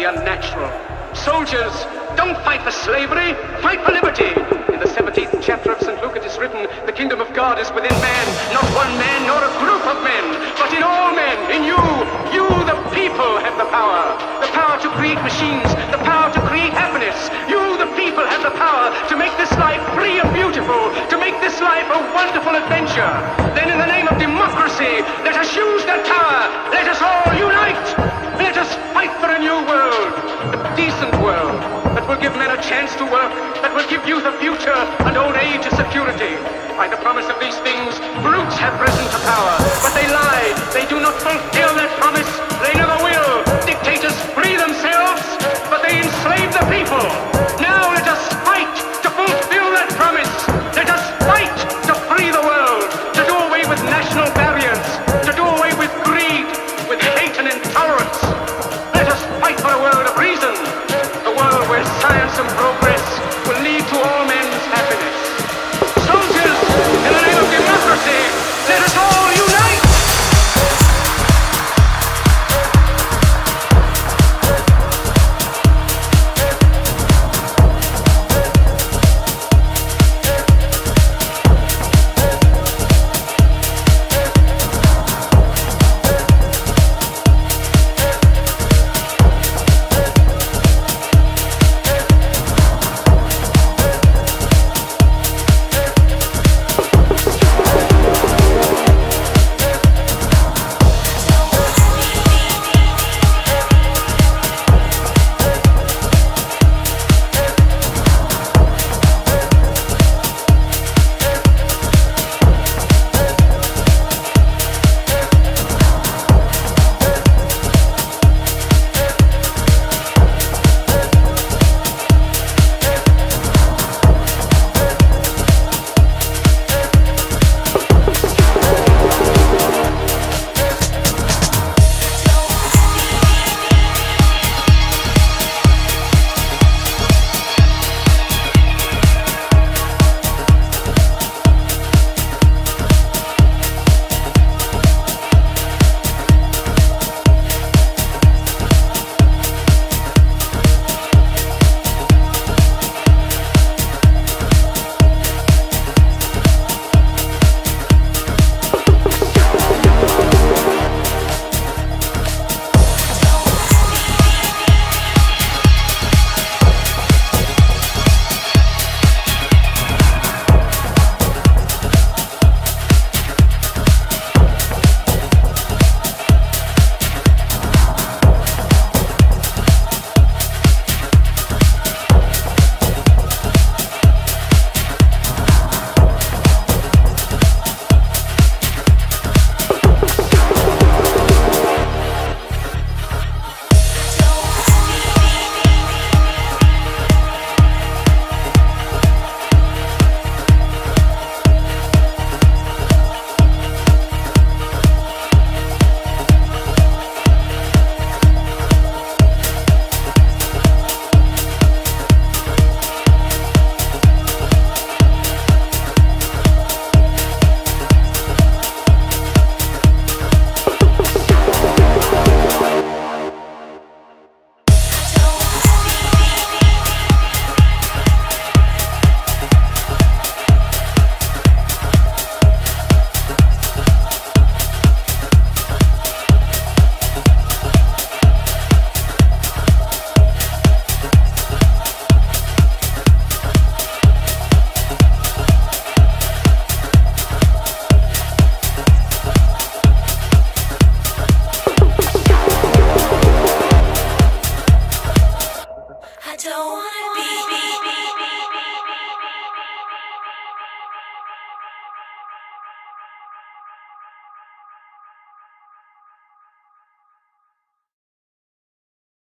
unnatural. Soldiers, don't fight for slavery, fight for liberty. In the 17th chapter of St. Luke it is written, the kingdom of God is within man, not one man nor a group of men, but in all men, in you. You, the people, have the power to create machines, the power to create happiness. You, the people, have the power to make this life free and beautiful, to make this life a wonderful adventure. Then in the name of democracy, let us use that power. Let us all unite. Let us fight for a new world, a decent world, that will give men a chance to work, that will give youth a future and old age a security. By the promise of these things, brutes have risen to power, but they lie. They do not fulfill that promise. They never will.